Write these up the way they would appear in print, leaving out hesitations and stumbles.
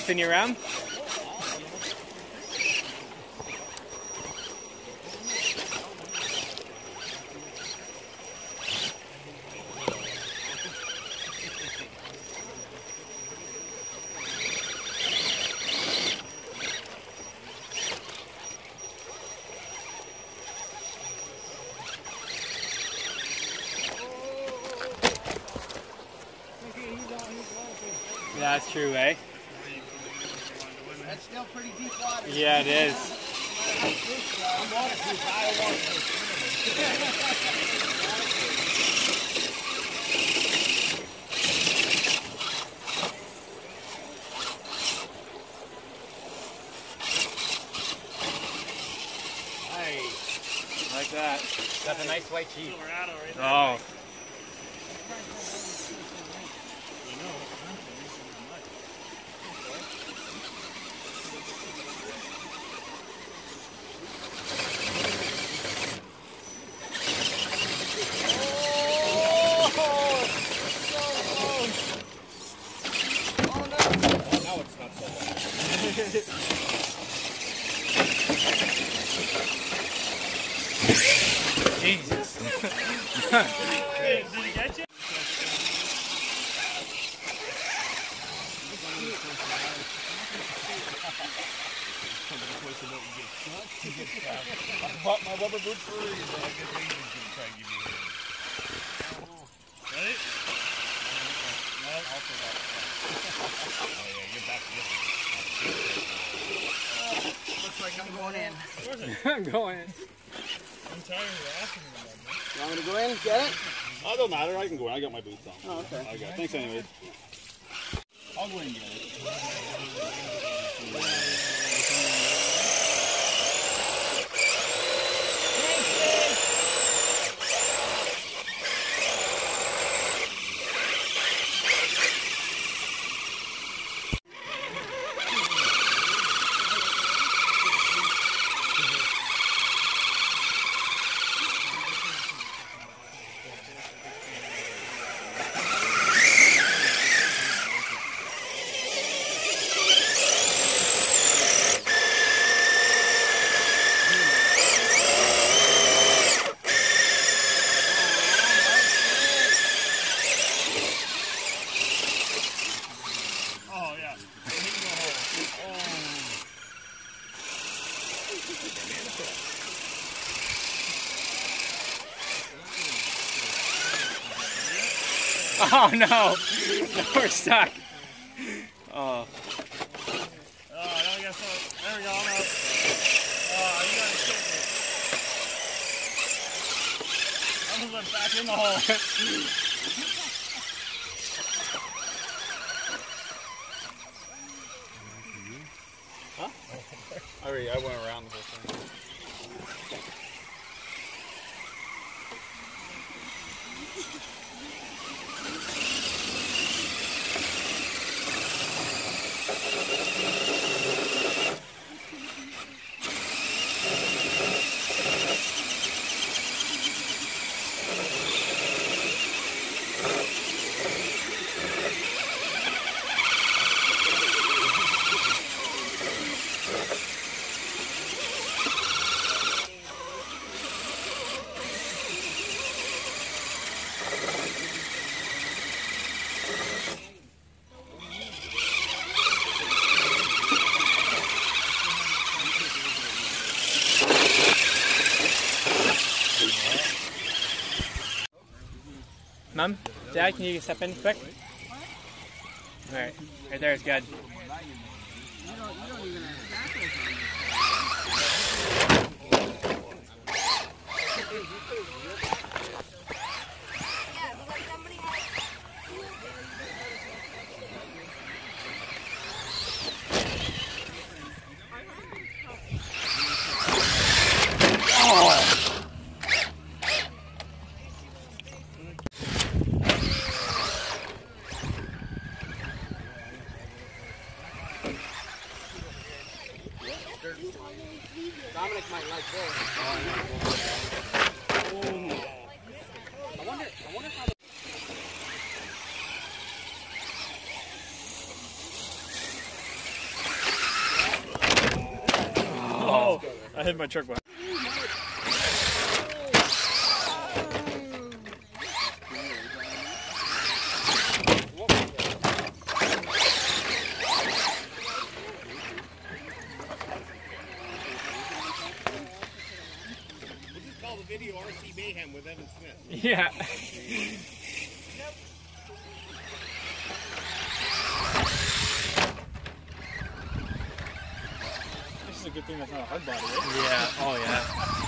spin you around? Yeah, that's true, eh? That's still pretty deep water. Yeah, it is. I'm waterproof. I don't waterproof. Nice. Like that. That's a nice white sheep. Oh. Jesus. Hey, did he get you? I bought my rubber boots for a reason. I guess Adrian's gonna try and give you Ready? No, I'll take that. Oh yeah, you're back to Looks like I'm going in. I'm going in. I'm tired of asking him about that. You want me to go in? Get it? Oh, it don't matter. I can go in. I got my boots on. Oh, okay. Okay. Thanks anyways. I'll go in and get it. Oh, yeah. Oh no! No, we're stuck. Oh. Oh, now we got some. There we go. I'm out. Oh, you gotta kick me. I almost went back in the hole. Huh? I went around the whole thing. Mom, Dad, can you step in quick? Alright, right there is good. Dominic might like this. I wonder how the I hit my truck behind. Call the video RC Mayhem with Evan Smith. Yeah. This is a good thing that's not a hard body, right? Yeah. Oh yeah.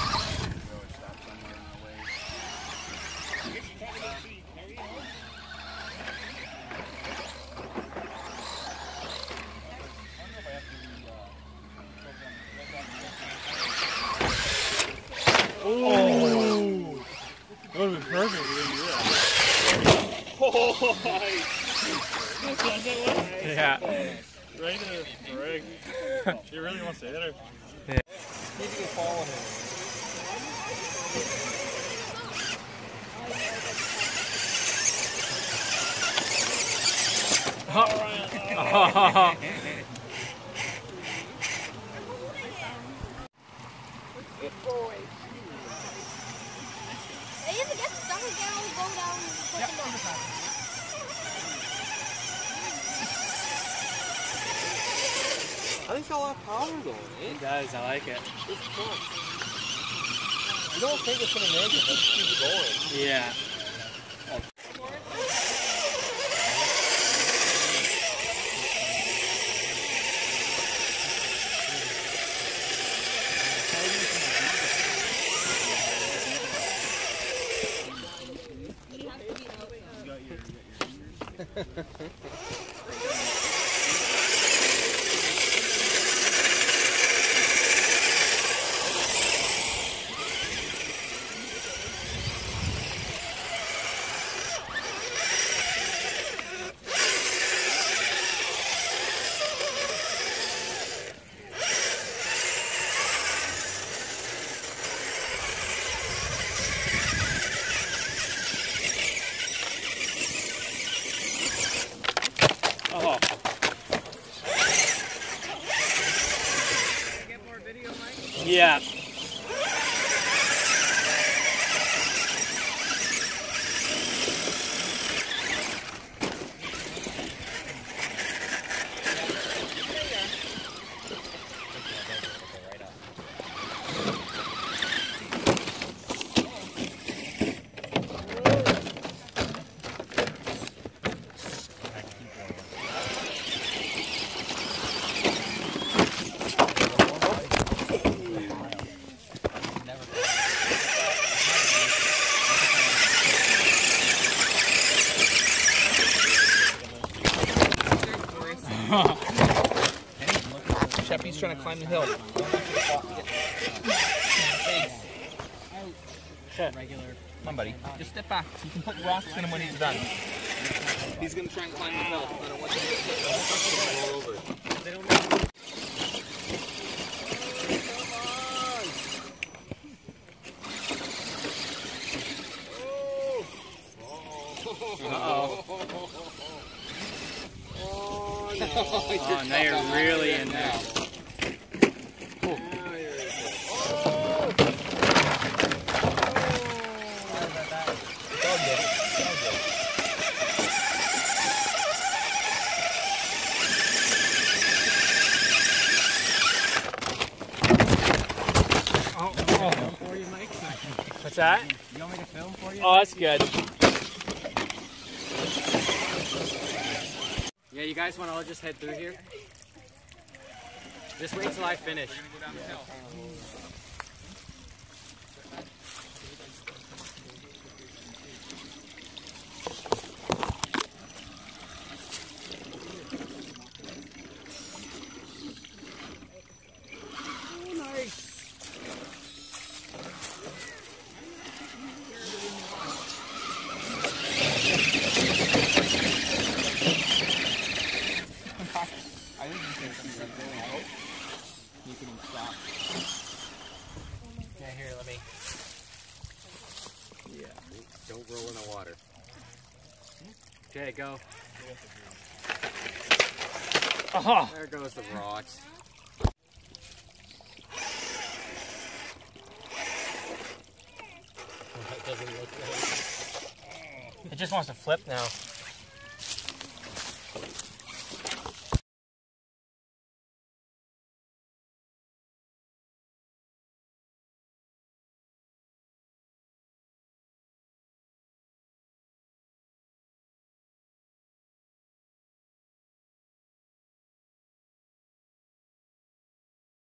Oh! That would have been perfect if you didn't do that. Oh, nice! Yeah. Right in the rig. She really wants to hit her. Need to get following him. Oh. Good boy. They either get stuck again or go down and put them up. I think it's got a lot of power going, eh? It does. I like it. It's fun. You don't think it's gonna make it, but keep it going. Yeah. Oh. Get more video, Mike? Yeah. Sheppy's trying to climb the hill. Come on, buddy. Just step back. You can put rocks in him when he's done. He's going to try and climb the hill. I don't want him to roll over. They don't know. Oh, now you're really in there. What's that? You want me to film for you? Oh, that's good. Yeah, you guys want to all just head through here? Just wait till I finish. You can stop. Yeah, here, let me. Yeah. Don't roll in the water. Okay, go. Oh. There goes the rocks. It just wants to flip now.